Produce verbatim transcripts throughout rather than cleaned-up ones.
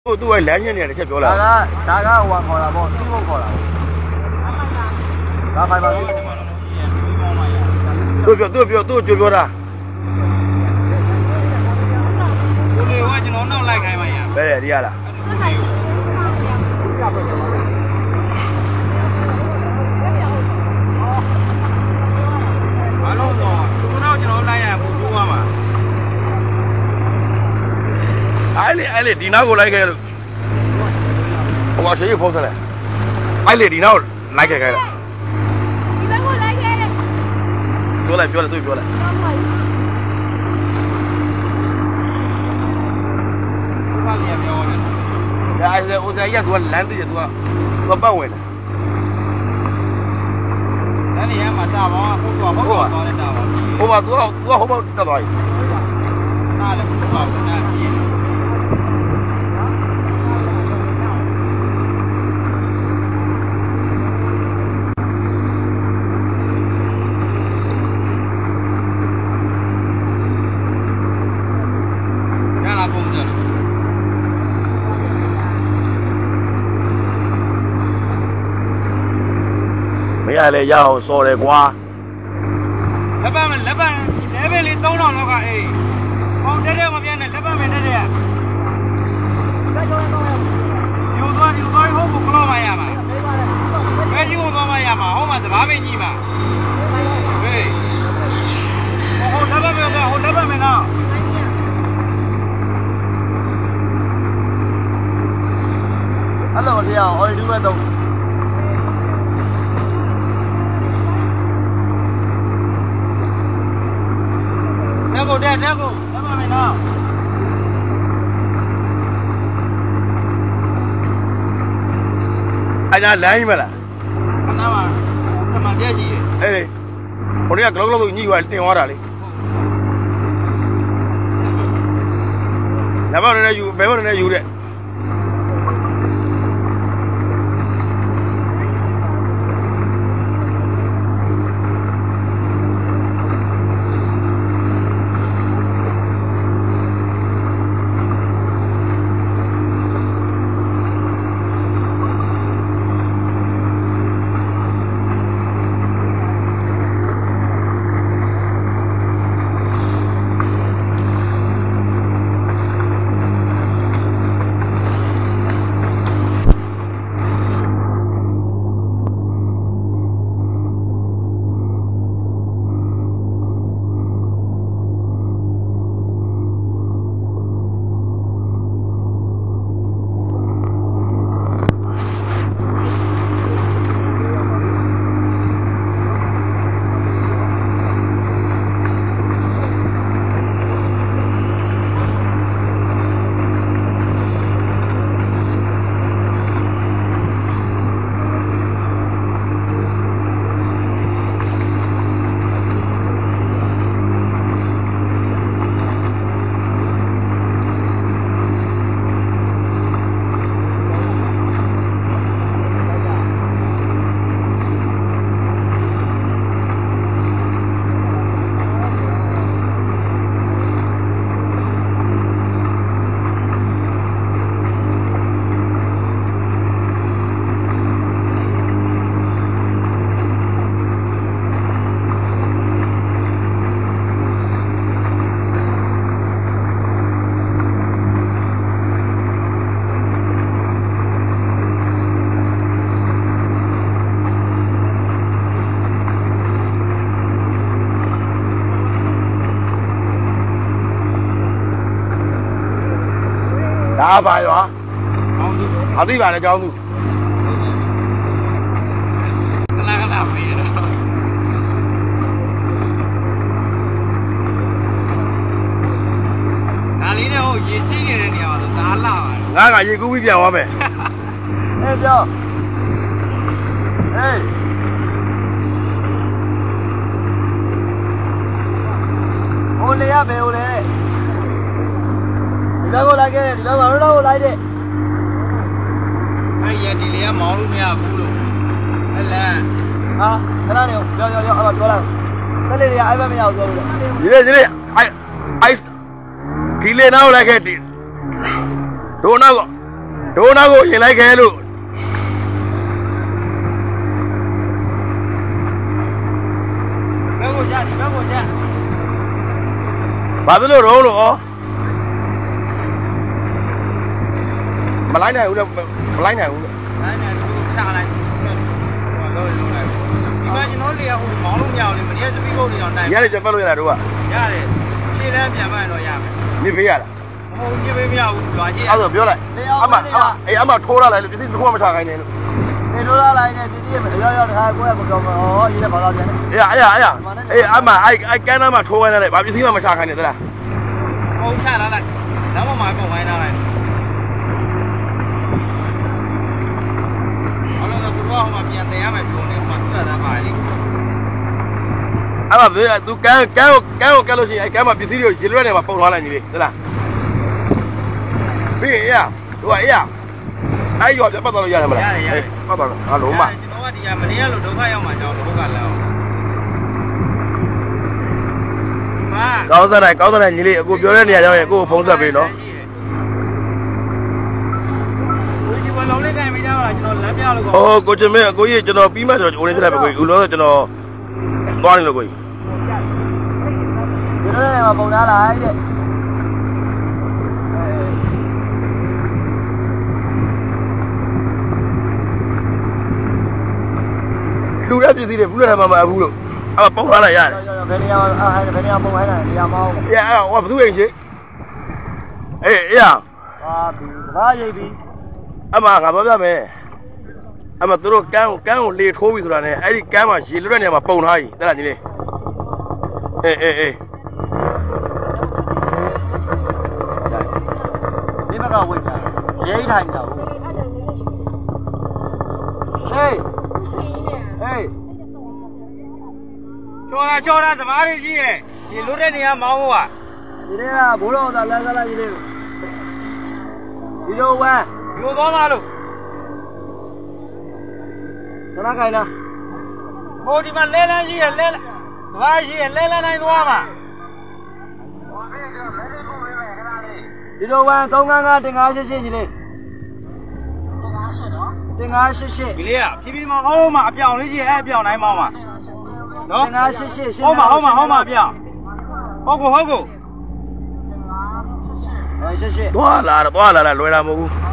都都系两年年的才标了。 大家大家话过啦，冇师傅过啦。打快快。 都标都标都就标的。 我哋我就攞攞嚟開嘛呀。 哎，厉害了。 馬路多，我攞就攞嚟呀，冇錯啊嘛。 哎嘞哎嘞，你哪个来开了？我谁又跑出来？哎嘞，你哪个来开开了？ 你哪个来开的？ 标了标了都标了。 我也标了。 哎，是我这也多，男的也多，多半位了。 那你也嘛大王，好多好多多的大王。 好吧，多少多好吧，这多少？ 那的不多，那低。 没爱嘞，然后说的瓜。 老板们，老板，那边的东廊那个哎，往这边我边的，老板们这里。有多有多以后不可老嘛呀嘛？哎，有多嘛呀嘛？好嘛是八百几嘛？对。好，老板们的，好老板们呢？ အဲ့လိုမဖြစ်အောင် audio ပဲသုံးတက်ကိုတက်တက်ကိုတက်ပါမယ်နော်အဲ့ဒါလမ်းကြီးမလားခဏမှခဏပြည့်ကြီးအေးဟိုနေ့ကဂလောဂလောဆိုညှိသွားတင်သွားတာလေလမ်းမနဲ့ယူဘယ်ဘက်နဲ့ယူတဲ့ဒါပါရွာကောင်းသူအသိပါလေကျောင်းသူခဏခဏပြေးတော့ဒါလေးနဲ့ဟိုရေစီးနေတဲ့နေရာမှာဆိုဒါလာပါတယ်ငါကရေကူးပြီးပြန်သွားမယ်အေးပြောအေးဟိုလေရဘယ်ဟိုလေဒီဘက်ကိုလိုက်ခဲ့တယ်ဒီဘက်မှာတော့ကိုလိုက်တယ်အဲ့ရဒီလေးကမောင်းလို့မရဘူးလို့အဲ့လမ်းဟာခဏနေပြောပြောပြောအဲ့မှာပြောလိုက်ဆက်လေးတွေကအဲ့ဘက်မရဘူးပြောလို့လေဒီလေဒီလေအိုင်အိုင်ဒီလေနောက်လိုက်ခဲ့ဒီတို့နောက်ကဒိုးနာကိုရင်လိုက်ခဲလို့ဘယ်ကိုကြဒီဘက်ကိုကြဘာဖြစ်လို့ရောလို့ဩမလိုက်နိုင်ဘူးလေမလိုက်နိုင်ဘူးလေနိုင်နေသူချလိုက်ဟောလို့လုံးလိုက်ဒီမှာကျွန်တော်လေဟိုမောင်းလို့မရဘူးလေမနေ့ကစပီးကုတ်တွေတော့တိုင်ရတယ်ကျပတ်လို့ရတာတို့ကရတယ်ရှင်းလန်းပြန်မှတော့ရမယ်နေပေးရတာမဟုတ်ကြည့်ပေးမရဘူးလွာကြီးအဲ့ဒါပြောလိုက်အမအမအေးအမထိုးရလိုက်လို့ပစ္စည်းတစ်ခုမှမထားခိုင်းနဲ့လို့နေလို့လာလိုက်နေပစ္စည်းမရောရောတခါကိုယ့်ရဲ့ကောင်ဩရေးတဲ့ဘာလို့ပြန်လဲအေးအေးအေးအေးအမအဲ့အဲ့ကန်းသားမှာထိုးခိုင်းလိုက်ဘာပစ္စည်းမှမထားခိုင်းနဲ့သလားဟုတ်ချလာလိုက်နောက်မှမကုန်ခိုင်းလာလိုက်အဲ့တော့သူကဟိုမှာပြန်တင်ရမယ်ပြောနေမှာသူကတည်းကပါလေအဲ့ဒါဘေးသူကန်းကန်းကိုကန်းကိုကန်းလို့ရှိရင်အဲ့ကန်းမှာပစ္စည်းတွေကိုရေလွှဲနေမှာပုံသွားလိုက်ညီလေးသလားဘေးအေးတို့အေးအဲ့ရောပြတ်သွားလို့ရတယ်မလားရတယ်ရတယ်ပတ်သွားတော့ဟာလုံးမကျွန်တော်ကဒီကမနေ့ကလို့ဒုက္ခရောက်မှကြောင်းဒုက္ခလမ်းမာကောင်းစားတယ်ကောင်းစားတယ်ညီလေးအခုပြောတဲ့နေရာရောက်ရင်ကိုကိုဖုံးဆက်ပေးနော်ဒီဘလုံးလေးကင်မိသားလားကျွန်တော်လမ်းပြလို့ကောဟိုကိုချင်မဲအကိုကြီးကျွန်တော်ပြီးမှဆိုတော့ဦးရင်းပြလိုက်ပဲကိုကြီးဦးလို့ဆိုကျွန်တော်သွားနေလို့ကိုကြီးဒီလိုနဲ့ပုံသားလိုက်တဲ့လူတဲ့ပစ္စည်းတွေဘူးလည်းမမအဘူးလို့အဲ့ပုံထားလိုက်ရတယ်ဘယ်နေရာအဲ့ဘယ်နေရာပုံခိုင်းတာနေရာမအောင်အေးအဲ့ဟိုဘသူအိမ်ရှိအေးအေးဟာဒီဘာရိပ်ပြီအမငါပြောပြမယ်အမသူတို့ကန်းကိုကန်းကိုလေထိုးပြီဆိုတာနဲ့အဲ့ဒီကန်းမှာရေလွတ်တဲ့နေရာမှာပုံထားကြီးတဲ့လားညီလေးအေးအေးအေးဒီဘက်ကဝိတ်တာရိပ်ထိုင်တာဟုတ်ဟေးဟေးချော်လာချော်လာသမားတွေကြီးရဲ့ဒီလွတ်တဲ့နေရာမောင်းဖို့ကဒီနေ့ကဘိုးတော်သာလမ်းစားလိုက်ကြီးလေးဒီလိုဝမ်းယူသွားပါလို့ခဏခိုင်လားဟိုဒီမှာလဲလန်းကြီးရဲ့လဲသမားကြီးရဲ့လဲလန်းတိုင်းသွားမှာဒီလိုဝမ်းသုံးငန်းကတင်ငါးရှစ်ရှစ်ကြီးလေးတင်ငါးရှစ်ရှစ်ဒီလေးကဖြည်းဖြည်းမအောင်မှာအပြောင်လေးကြီးအဲ့အပြောင်တိုင်းမောင်းမှာနော်တင်ငါးရှစ်ရှစ်ဟုတ်ပါဟုတ်ပါဟုတ်ပါအပြောင်ဟုတ်ကိုဟုတ်ကိုအဲရှစ်ရှစ်သွားလာတော့သွားလာလာလွယ်တာမဟုတ်ဘူး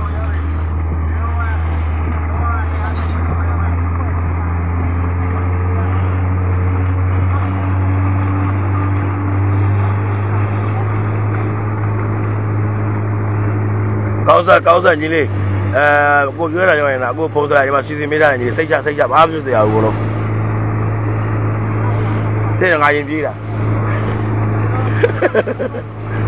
ကောင်းစားကောင်းစားညီလေးအဲကိုပြောတာကြောင့်လားကိုဖုန်းစရာဒီမှာစီစဉ်မေးတာညီလေးစိတ်ချစိတ်ချဘာမှမဖြစ်စရာဘူးဘလို့တဲ့ငါရင်ပြေးတာ